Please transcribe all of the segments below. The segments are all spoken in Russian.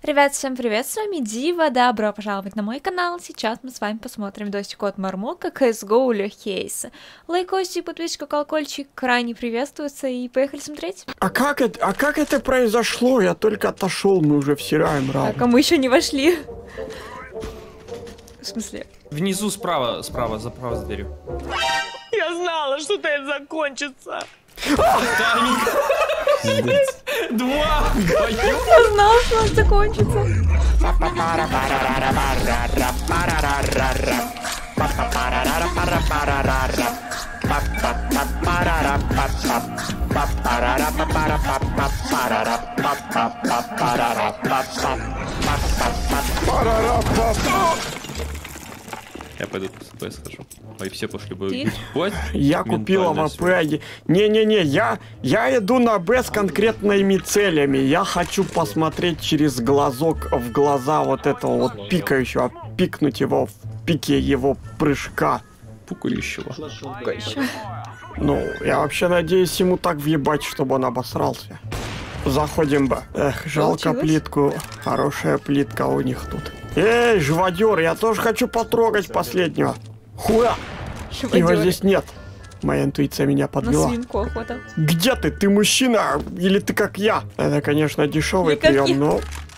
Ребят, всем привет, с вами Дива, добро пожаловать на мой канал. Сейчас мы с вами посмотрим видосик от Мармока, CSGO легкейс. Лайкосик, подписчик, колокольчик крайне приветствуется, и поехали смотреть. А как это произошло? Я только отошел, мы уже всираем раунд. Так, а мы еще не вошли. В смысле? Внизу справа за дверью. Я знала, что это закончится. Два! Я знала, что он закончится. Я пойду с АП схожу. Ой, все пошли бы убить. Я купил АВП. Не-не-не, я иду на Б с конкретными целями. Я хочу посмотреть через глазок в глаза вот этого вот пикающего, пикнуть его в пике его прыжка. Пукающего. Ну, я вообще надеюсь ему так въебать, чтобы он обосрался. Заходим Б. Эх, жалко плитку. Хорошая плитка у них тут. Эй, живодер, я тоже хочу потрогать последнего. Хуя! Его здесь нет. Моя интуиция меня подвела. На свинку охота. Где ты? Ты мужчина? Или ты как я? Это, конечно, дешевый прием, но...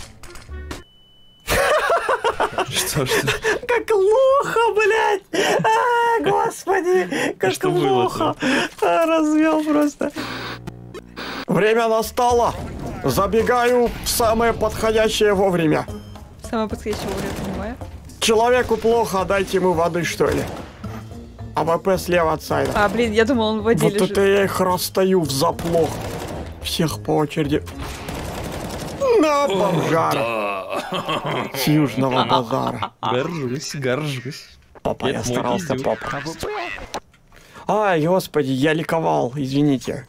Что? Как плохо, блядь! Господи, как плохо! Развел просто. Время настало. Забегаю в самое подходящее вовремя. Самое подходящее вовремя, понимаю. Человеку плохо, дайте ему воды, что ли. АВП слева от сайда. А, блин, я думал, он в воде лежит. Вот это я их расстаю в заплох. Всех по очереди. На бомжара. С южного базара. Горжусь. Папа, я старался, папа. Ай, господи, я ликовал, извините.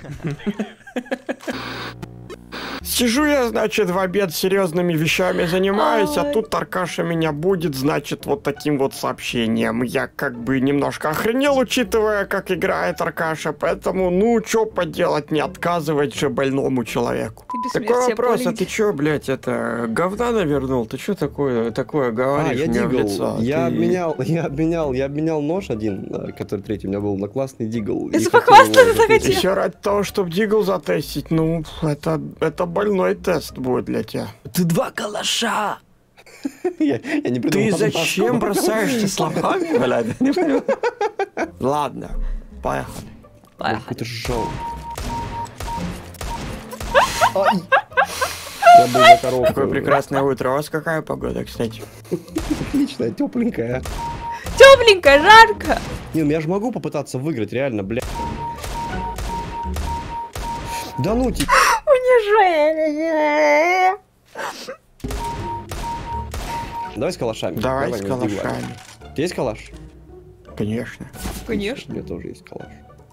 Сижу я, значит, в обед серьезными вещами занимаюсь, а тут Аркаша меня будет, значит, вот таким вот сообщением. Я как бы немножко охренел, учитывая, как играет Аркаша, поэтому, ну, чё поделать, не отказывать же больному человеку. Такой вопрос, а ты чё, блядь, это, говна навернул? Ты чё такое говоришь я мне в дигл. лицо? Я обменял нож один, который третий у меня был на классный дигл. Если похвастаться захотел. Еще ради того, чтобы дигл затестить, ну, это больной тест будет для тебя. Ты два калаша! Я не придумал. Ты зачем бросаешься словами, блядь? Не понимаю. Ладно, поехали. Какой-то жёлтый. Я был за коровку. Какое прекрасное утро. У вас какая погода, кстати? Отличная, тепленькая. Тепленько, жарко. Не, ну я же могу попытаться выиграть, реально, бля. Да ну тебе. Унижение. Давай с калашами. Давай с калашами. Ты есть калаш? Конечно. Конечно. У меня тоже есть калаш.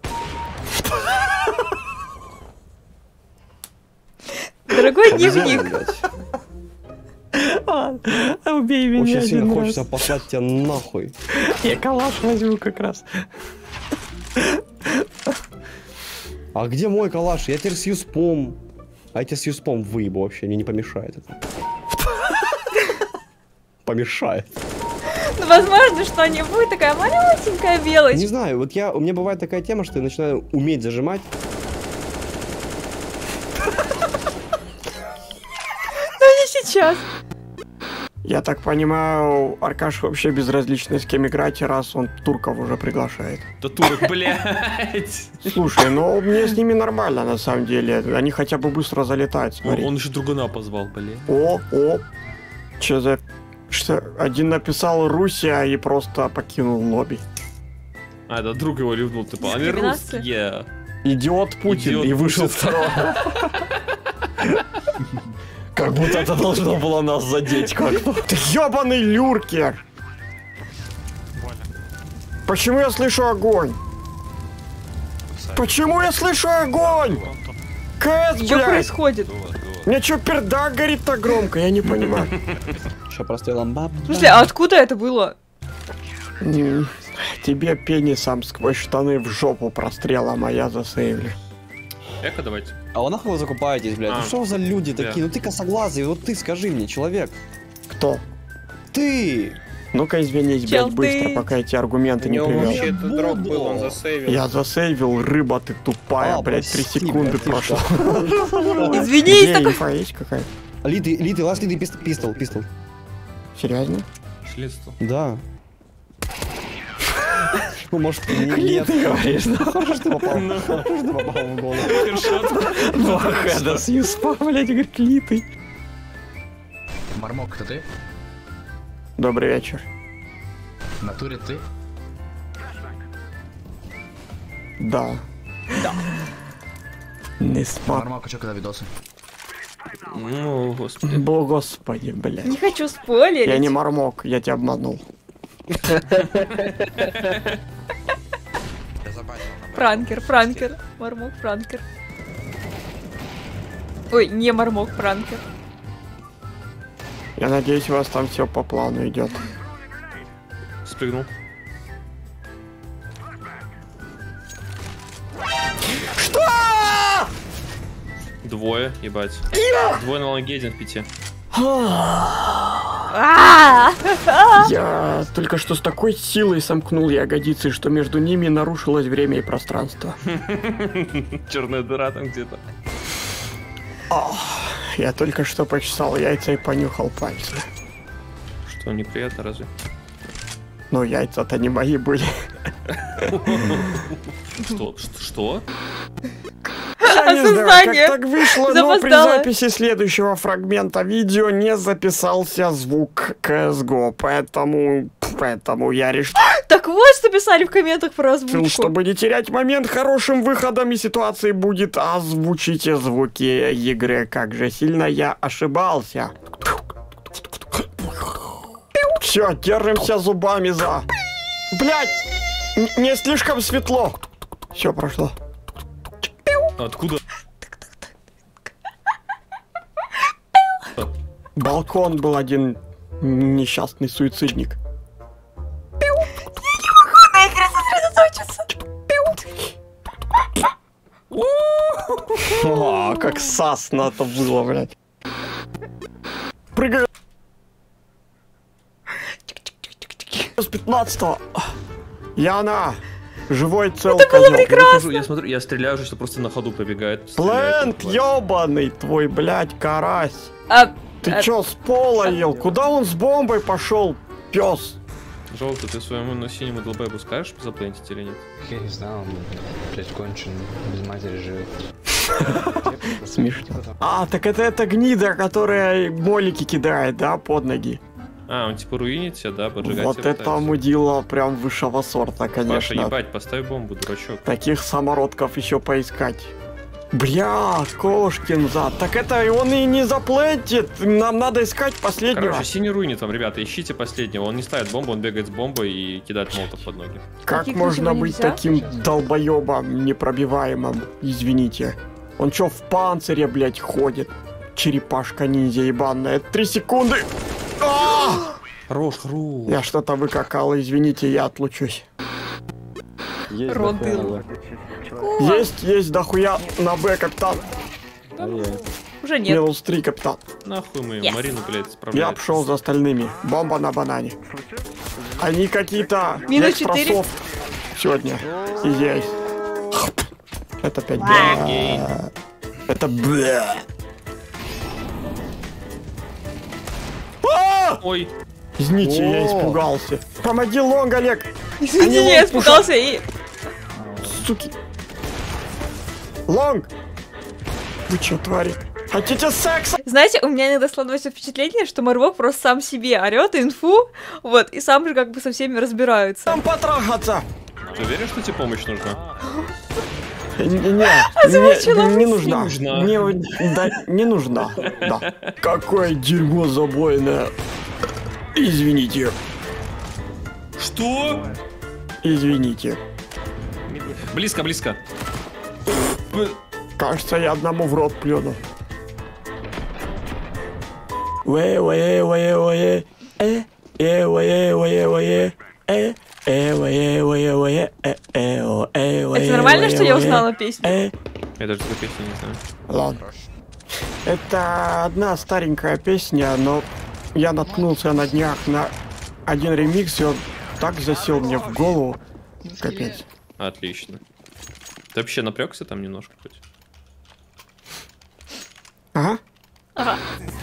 Дорогой дневник. Убей меня. Очень сильно хочется послать тебя нахуй. Я калаш возьму как раз. А где мой калаш? Я теперь с юспом. А я тебе с юспом выебу вообще, мне не помешает это. Помешает. Ну, возможно, что-нибудь такая малюсенькая мелочь. Не знаю, вот у меня бывает такая тема, что я начинаю уметь зажимать. Но не сейчас. Я так понимаю, Аркаш вообще безразлично с кем играть, раз он турков уже приглашает. Да турок, блядь. Слушай, ну мне с ними нормально на самом деле. Они хотя бы быстро залетают, смотри. Он еще другана позвал, блядь. О. Че за... Что? Один написал Руссия и просто покинул лобби. А, да, друг его ливнул, типа, они русские. Идиот Путин. И вышел второй. Как будто это должно было нас задеть как-то. Ты ёбаный люркер! Почему я слышу огонь? Почему я слышу огонь? КС, блядь! Что происходит? У меня чё, пердак горит так громко? Я не понимаю. Сейчас прострелом баб. В смысле, а откуда это было? Тебе пенисом сквозь штаны в жопу прострела моя засейвли. Эко давайте. А вы нахуй вы закупаетесь, блядь? Ну что за люди такие? Ну ты косоглазый, вот ты скажи мне, человек. Кто? Ты! Ну-ка извинись, Чел, блядь, быстро, ты. пока эти аргументы не У него привел. вообще это дроп был, он засейвил. Я засейвил, рыба ты тупая, блядь, 3 прости, секунды блядь, ты прошло. Извинись, Где такой. инфа есть какая? Литый, лast литый пистол. Серьезно? Шлисту. Да. Ну, может, нет. Ты говоришь, ну. Хорошо, что попал. Хорошо, что попал в голову. Ну, Хэда с Юспа, блядь, говорит, литый. Мармок, это ты? Добрый вечер. В натуре ты? Да. Не спал. Мармок, а чё, когда видосы? Ну, господи. Бо, господи, блядь. Не хочу спойлерить. Я не Мармок, я тебя обманул. Пранкер. Мармок, пранкер. Ой, не Мармок, пранкер. Я надеюсь, у вас там все по плану идет. Спрыгнул. Что? Двое, ебать. Двое на лонге, один в 5. Я только что с такой силой сомкнул ягодицы, что между ними нарушилось время и пространство. Черная дыра там где-то. Я только что почесал яйца и понюхал пальцы. Что, неприятно разве? Но яйца-то не мои были. Что? Я не знаю, как Осознание так вышло, но при запоздало. записи следующего фрагмента видео не записался звук CSGO, поэтому я решил, Так вот, что писали в комментах про озвучку. чтобы не терять момент, хорошим выходом из ситуации будет озвучите звуки игры. Как же сильно я ошибался. Все, держимся зубами за... Блять! Не слишком светло. Все прошло. Откуда? Балкон был один несчастный суицидник. О, как сасно это было, блядь. Прыгай. С 15-го. Яна, живой цел козел. Я смотрю, я стреляю уже, что просто на ходу пробегает. Плент, ёбаный твой, блядь, карась. Ты чё, с пола ел? Куда он с бомбой пошел, пес? Желтый, ты своему синему долбайбу скажешь заплентить или нет? Я не знаю, он, блядь, кончен, без матери живет. Смешно. А, так это гнида, которая молики кидает, да, под ноги. А, он типа руинит тебя, да, поджигать Вот тебя это пытается. мудила прям высшего сорта, Паша, конечно. ебать, поставь бомбу, дурачок. Таких самородков еще поискать. Бля, кошкин зад. Так это он и не заплентит. Нам надо искать последнего. Короче, синий руинит вам, ребята, ищите последнего. Он не ставит бомбу, он бегает с бомбой и кидает молотов под ноги. Как Таких можно ничего быть нельзя? таким долбоебом непробиваемым? Извините. Он чё, в панцире, блядь, ходит? Черепашка ниндзя ебаная. 3 секунды. Хорош, хорош. Я что-то выкакал, извините, я отлучусь. Родыл. Есть дохуя на Б, капитан. Уже нет. Минус 3, капитан. Нахуй мы Yes. Марину, блядь, Я справляем. пошел за остальными. Бомба на банане. Они какие-то Минус 4. экстрасофт сегодня. И есть. Это 5 Это бля. Ой, Извините, я О. испугался. Помоги, Лонг, Олег. Извини, Они я лоб испугался и... Суки. Лонг. Вы чё, твари? Хотите секса? Знаете, у меня иногда складывается впечатление, что Марвок просто сам себе орёт инфу, вот, и сам же как бы со всеми разбирается. Там потрахаться. ты уверен, что тебе помощь нужна? Не нужна. Не нужна. Да, не нужна. Да. Какое дерьмо забойное. Извините. Что? Извините. Близко, близко. Кажется, я одному в рот плюну. Это нормально, что я узнала песню? Я даже такой песни не знаю. Ладно. Это одна старенькая песня, но я наткнулся на днях на один ремикс, и он так засел мне в голову. Капец. Отлично. Ты вообще напрягся там немножко хоть? Ага. Ага.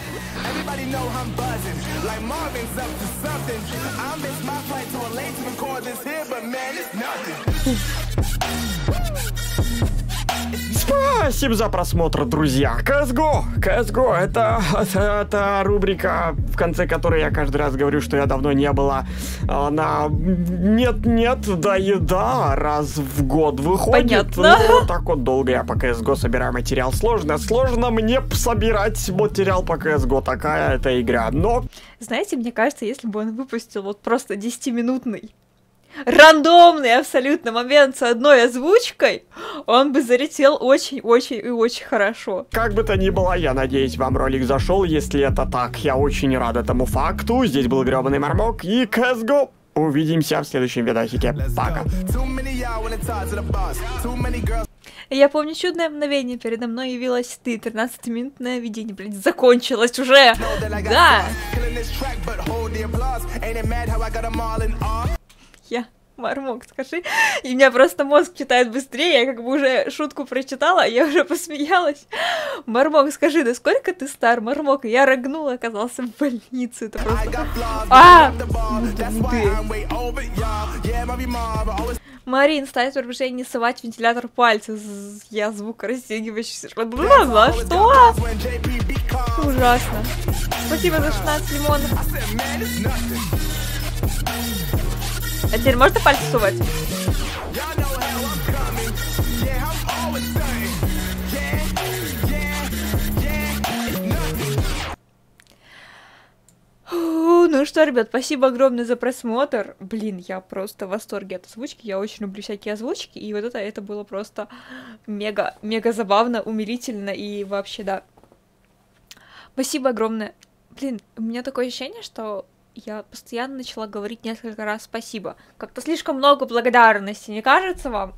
Спасибо за просмотр, друзья. CSGO, это рубрика, в конце которой я каждый раз говорю, что я давно не была на нет, да еда раз в год выходит. Понятно. Ну, так вот долго я по CSGO собираю материал. Сложно мне собирать материал по CSGO. Такая эта игра. Но... Знаете, мне кажется, если бы он выпустил вот просто 10-минутный рандомный абсолютно момент с одной озвучкой, он бы залетел очень-очень и очень хорошо. Как бы то ни было, я надеюсь, вам ролик зашел. Если это так, я очень рад этому факту. Здесь был грёбаный Мармок и CSGO. Увидимся в следующем видосике. Пока. Я помню чудное мгновение, передо мной явилась ты, 13-минутное видение, блин, закончилось уже. Да. Я, Мармок, скажи. И у меня просто мозг читает быстрее, я как бы уже шутку прочитала, я уже посмеялась. Мармок, скажи, да сколько ты стар, Мармок? Я рыгнула, оказался в больнице, это просто... Марин, ставит предупреждение не совать в вентилятор пальцы. Я звук растягивающийся. За что? Ужасно. Спасибо за 16 лимонов. А теперь можно пальцы сувать? Ну что, ребят, спасибо огромное за просмотр. Блин, я просто в восторге от озвучки. Я очень люблю всякие озвучки. И вот это было просто мега забавно, умилительно и вообще, да. Спасибо огромное. Блин, у меня такое ощущение, что я постоянно начала говорить несколько раз спасибо. Как-то слишком много благодарности, не кажется вам?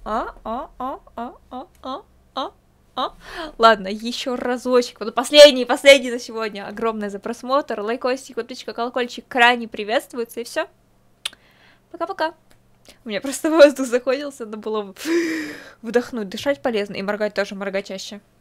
Ладно, еще разочек. Вот последний на сегодня. Огромное за просмотр. Лайкосик, подписчика, колокольчик крайне приветствуется. И все. Пока-пока. У меня просто воздух закончился, надо было вдохнуть. Дышать полезно и моргать тоже, моргать чаще.